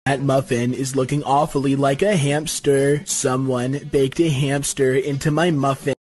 That muffin is looking awfully like a hamster. Someone baked a hamster into my muffin.